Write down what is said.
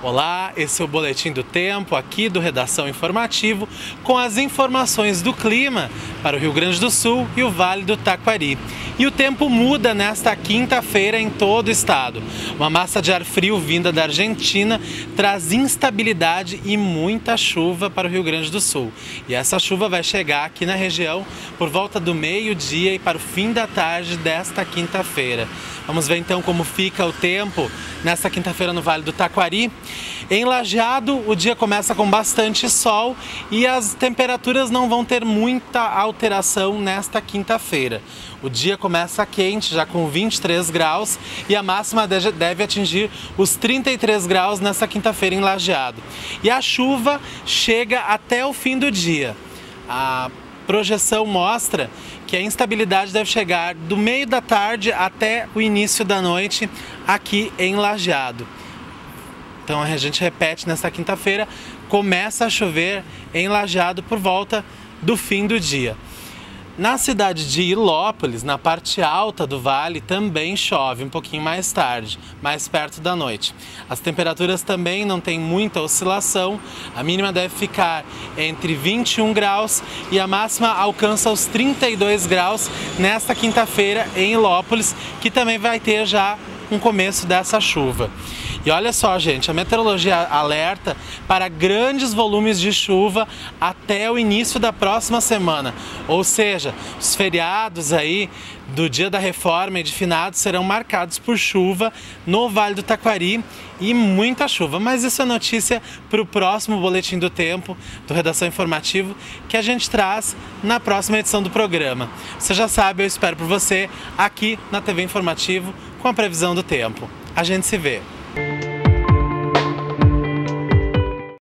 Olá, esse é o Boletim do Tempo, aqui do Redação Informativo, com as informações do clima para o Rio Grande do Sul e o Vale do Taquari. E o tempo muda nesta quinta-feira em todo o estado. Uma massa de ar frio vinda da Argentina traz instabilidade e muita chuva para o Rio Grande do Sul. E essa chuva vai chegar aqui na região por volta do meio-dia e para o fim da tarde desta quinta-feira. Vamos ver então como fica o tempo nesta quinta-feira no Vale do Taquari. Em Lajeado, o dia começa com bastante sol e as temperaturas não vão ter muita alteração nesta quinta-feira. O dia começa quente, já com 23 graus, e a máxima deve atingir os 33 graus nesta quinta-feira em Lajeado. E a chuva chega até o fim do dia. A projeção mostra que a instabilidade deve chegar do meio da tarde até o início da noite aqui em Lajeado. Então a gente repete, nesta quinta-feira começa a chover em Lajeado por volta do fim do dia. Na cidade de Ilópolis, na parte alta do vale, também chove um pouquinho mais tarde, mais perto da noite. As temperaturas também não têm muita oscilação, a mínima deve ficar entre 21 graus e a máxima alcança os 32 graus nesta quinta-feira em Ilópolis, que também vai ter já um começo dessa chuva. E olha só, gente, a meteorologia alerta para grandes volumes de chuva até o início da próxima semana. Ou seja, os feriados aí do Dia da Reforma e de Finados serão marcados por chuva no Vale do Taquari e muita chuva. Mas isso é notícia para o próximo Boletim do Tempo, do Redação Informativo, que a gente traz na próxima edição do programa. Você já sabe, eu espero por você aqui na TV Informativo com a previsão do tempo. A gente se vê.